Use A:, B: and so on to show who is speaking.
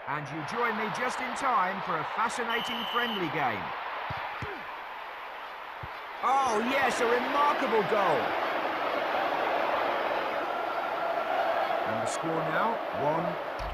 A: And you join me just in time for a fascinating friendly game. Oh yes, a remarkable goal. And the score now, 1-0.